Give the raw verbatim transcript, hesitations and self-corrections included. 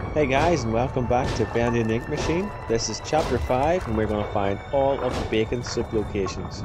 Hey guys, and welcome back to Bendy and Ink Machine. This is chapter five, and we're going to find all of the bacon soup locations.